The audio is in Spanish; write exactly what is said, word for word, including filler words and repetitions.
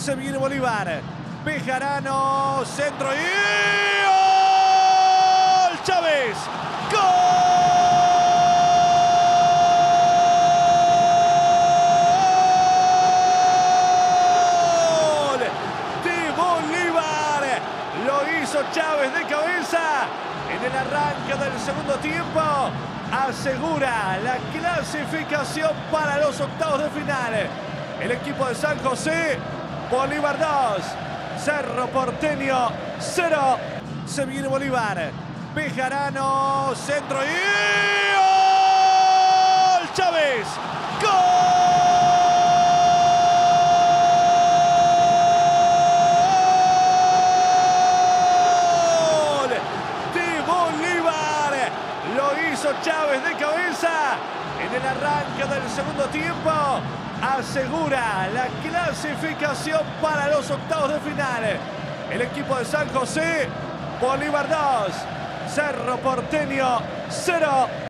Se viene Bolívar. Bejarano, centro y ¡gol! Chávez. ¡Gol! De Bolívar. Lo hizo Chávez de cabeza en el arranque del segundo tiempo. Asegura la clasificación para los octavos de final. El equipo de San José, Bolívar dos, Cerro Porteño cero. Se viene Bolívar. Bejarano, centro y ¡gol! Chávez. ¡Gol! De Bolívar. Lo hizo Chávez de cabeza en el arranque del segundo tiempo. Asegura la clasificación para los octavos de final. El equipo de San José, Bolívar dos, Cerro Porteño cero.